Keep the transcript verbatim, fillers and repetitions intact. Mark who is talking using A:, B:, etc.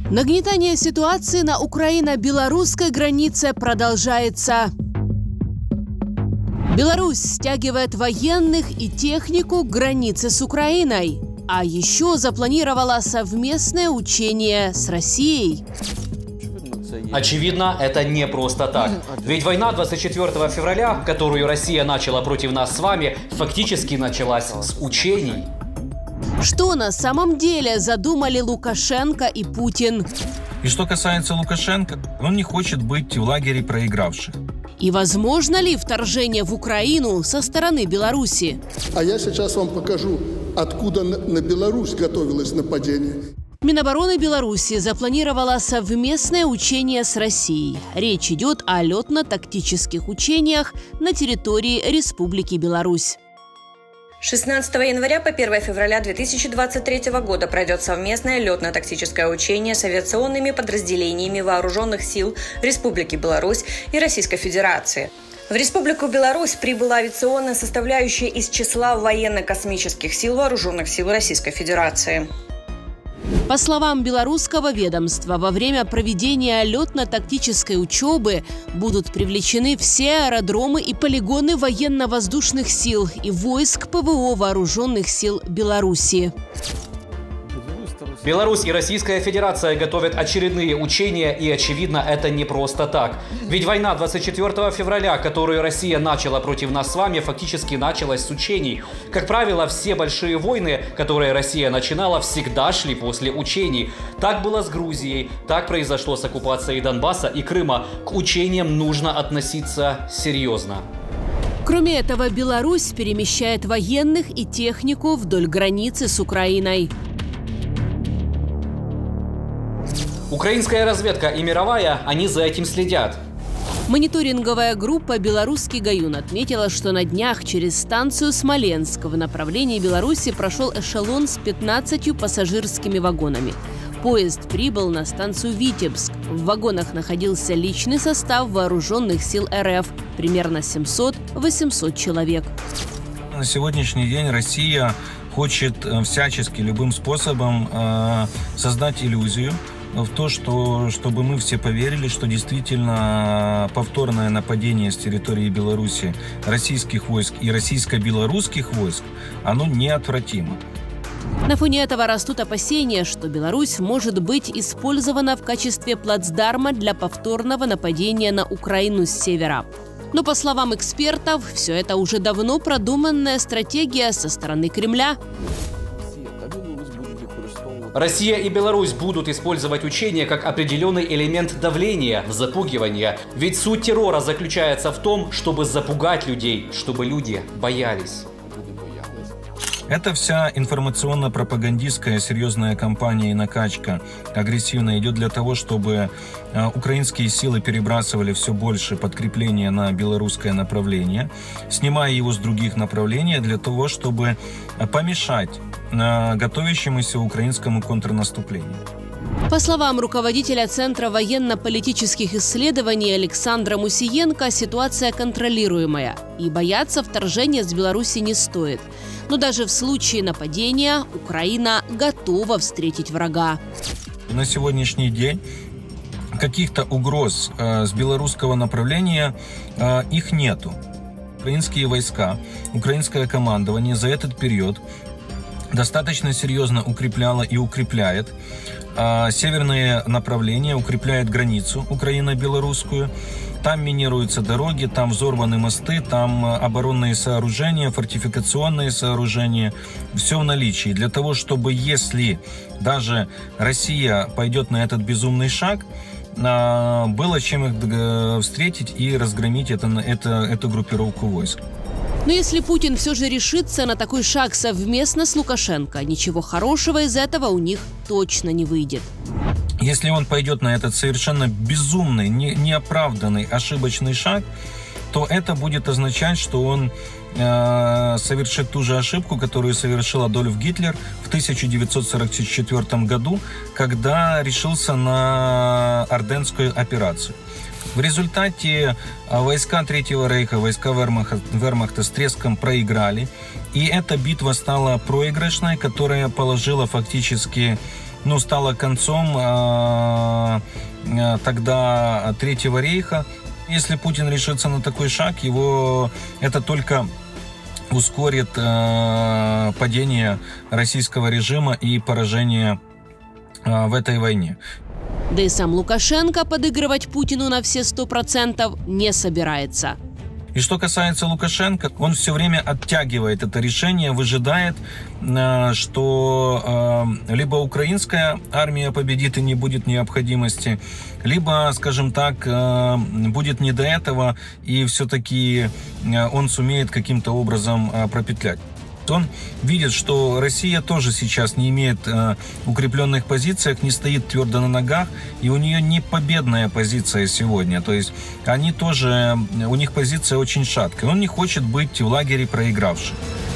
A: Нагнетание ситуации на украино-белорусской границе продолжается. Беларусь стягивает военных и технику к границе с Украиной. А еще запланировала совместное учение с Россией.
B: Очевидно, это не просто так. Ведь война двадцать четвёртого февраля, которую Россия начала против нас с вами, фактически началась с учений.
A: Что на самом деле задумали Лукашенко и Путин?
C: И что касается Лукашенко, он не хочет быть в лагере проигравших.
A: И возможно ли вторжение в Украину со стороны Беларуси?
D: А я сейчас вам покажу, откуда на Беларусь готовилось нападение.
A: Минобороны Беларуси запланировала совместное учение с Россией. Речь идет о летно-тактических учениях на территории Республики Беларусь.
E: шестнадцатого января по первое февраля две тысячи двадцать третьего года пройдет совместное летно-тактическое учение с авиационными подразделениями вооруженных сил Республики Беларусь и Российской Федерации. В Республику Беларусь прибыла авиационная составляющая из числа военно-космических сил Вооруженных сил Российской Федерации.
A: По словам белорусского ведомства, во время проведения летно-тактической учебы будут привлечены все аэродромы и полигоны военно-воздушных сил и войск ПВО Вооруженных сил Беларуси.
B: Беларусь и Российская Федерация готовят очередные учения, и, очевидно, это не просто так. Ведь война двадцать четвёртого февраля, которую Россия начала против нас с вами, фактически началась с учений. Как правило, все большие войны, которые Россия начинала, всегда шли после учений. Так было с Грузией, так произошло с оккупацией Донбасса и Крыма. К учениям нужно относиться серьезно.
A: Кроме этого, Беларусь перемещает военных и технику вдоль границы с Украиной.
B: Украинская разведка и мировая, они за этим следят.
A: Мониторинговая группа «Белорусский Гаюн» отметила, что на днях через станцию Смоленск в направлении Беларуси прошел эшелон с пятнадцатью пассажирскими вагонами. Поезд прибыл на станцию Витебск. В вагонах находился личный состав вооруженных сил РФ, примерно семьсот-восемьсот человек.
C: На сегодняшний день Россия хочет всячески, любым способом э, создать иллюзию в то, что, чтобы мы все поверили, что действительно повторное нападение с территории Беларуси российских войск и российско-белорусских войск, оно неотвратимо.
A: На фоне этого растут опасения, что Беларусь может быть использована в качестве плацдарма для повторного нападения на Украину с севера. Но, по словам экспертов, все это уже давно продуманная стратегия со стороны Кремля.
B: Россия и Беларусь будут использовать учения как определенный элемент давления, запугивания. Ведь суть террора заключается в том, чтобы запугать людей, чтобы люди боялись.
C: Эта вся информационно-пропагандистская серьезная кампания и накачка агрессивно идет для того, чтобы э, украинские силы перебрасывали все больше подкрепления на белорусское направление, снимая его с других направлений для того, чтобы помешать э, готовящемуся украинскому контрнаступлению.
A: По словам руководителя Центра военно-политических исследований Александра Мусиенко, ситуация контролируемая, и бояться вторжения с Беларуси не стоит. Но даже в случае нападения Украина готова встретить врага.
C: На сегодняшний день каких-то угроз э, с белорусского направления э, их нету. Украинские войска, украинское командование за этот период достаточно серьезно укрепляло и укрепляет э, северные направления, укрепляет границу украино-белорусскую. Там минируются дороги, там взорваны мосты, там оборонные сооружения, фортификационные сооружения. Все в наличии. Для того, чтобы, если даже Россия пойдет на этот безумный шаг, было чем их встретить и разгромить это, это, эту группировку войск.
A: Но если Путин все же решится на такой шаг совместно с Лукашенко, ничего хорошего из этого у них точно не выйдет.
C: Если он пойдет на этот совершенно безумный, не, неоправданный, ошибочный шаг, то это будет означать, что он э, совершит ту же ошибку, которую совершил Адольф Гитлер в тысяча девятьсот сорок четвёртом году, когда решился на Орденскую операцию. В результате войска Третьего Рейха, войска Вермахта, Вермахта с треском проиграли. И эта битва стала проигрышной, которая положила фактически ну, стало концом э, э, тогда Третьего рейха. Если Путин решится на такой шаг, его это только ускорит э, падение российского режима и поражение э, в этой войне.
A: Да и сам Лукашенко подыгрывать Путину на все сто процентов не собирается.
C: И что касается Лукашенко, он все время оттягивает это решение, выжидает, что либо украинская армия победит и не будет необходимости, либо, скажем так, будет не до этого, и все-таки он сумеет каким-то образом пропетлять. Он видит, что Россия тоже сейчас не имеет э, укрепленных позиций, не стоит твердо на ногах, и у нее не победная позиция сегодня. То есть они тоже, у них позиция очень шаткая. Он не хочет быть в лагере проигравших.